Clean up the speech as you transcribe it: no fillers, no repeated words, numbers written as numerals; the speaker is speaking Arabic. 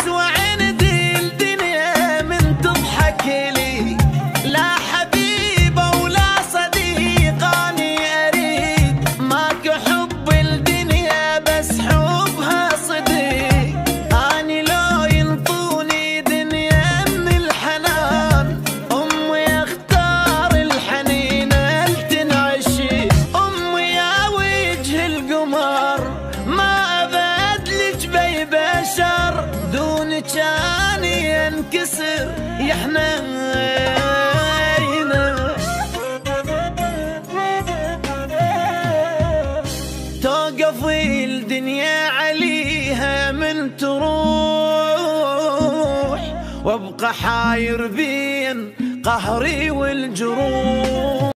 تسوى عندي الدنيا من تضحك لي، لا حبيبة ولا صديقاني أريد، ماكو حب الدنيا بس حبها صديق. أني لو ينطوني دنيا من الحنان، أمي أختار الحنين التنعشي. أمي يا وجه القمر ما أبدلك بي بشر، دونك أني أنكسر يا حنينة. توقفي الدنيا عليها من تروح، وابقى حاير بين قهري والجروح.